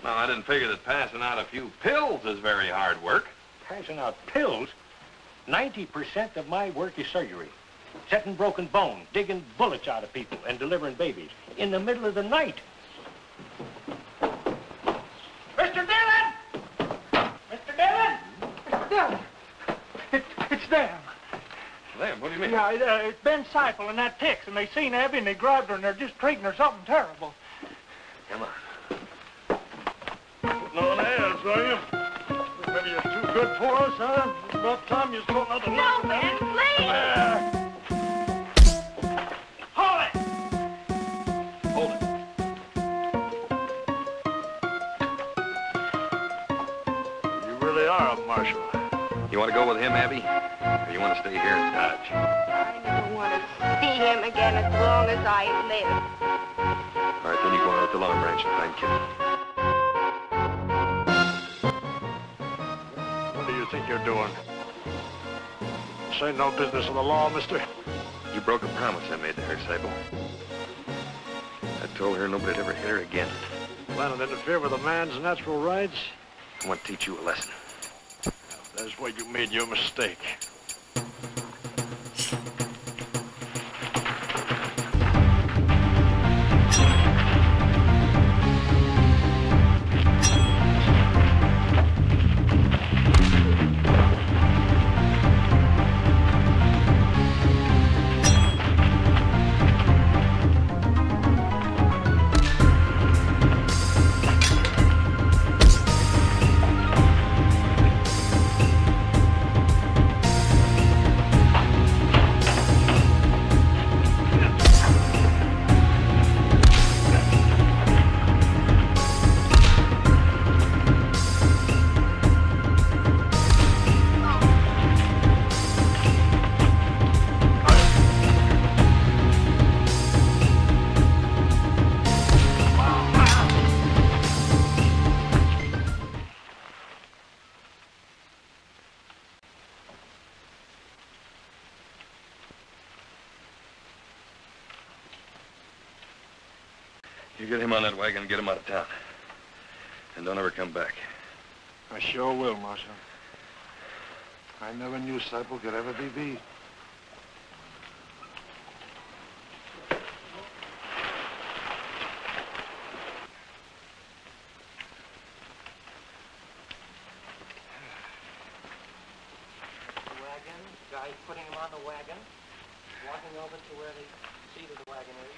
No, I didn't figure that passing out a few pills is very hard work. Passing out pills? 90% of my work is surgery. Setting broken bones, digging bullets out of people, and delivering babies in the middle of the night. Mr. Dillon! Mr. Dillon! Mr. Dillon! It's them. Them? What do you mean? Yeah, it's Ben Seifel and that Tex, and they seen Abby and they grabbed her and they're just treating her something terrible. Come on. Putting on airs, are you? Maybe you're too good for us, huh? It's about time you saw another look. No, Ben, please! Hold it! Hold it. You really are a marshal. You want to go with him, Abby? Or you want to stay here and Dodge? I never want to see him again as long as I live. All right, then you go on out the Long Branch and find Kid. What do you think you're doing? This ain't no business of the law, mister. You broke a promise I made to her, Sable. I told her nobody'd ever hit her again. Planning to interfere with a man's natural rights? I want to teach you a lesson. That's where you made your mistake. You get him on that wagon and get him out of town. And don't ever come back. I sure will, Marshal. I never knew Seipel could ever be beat. Wagon, guy putting him on the wagon, walking over to where the seat of the wagon is.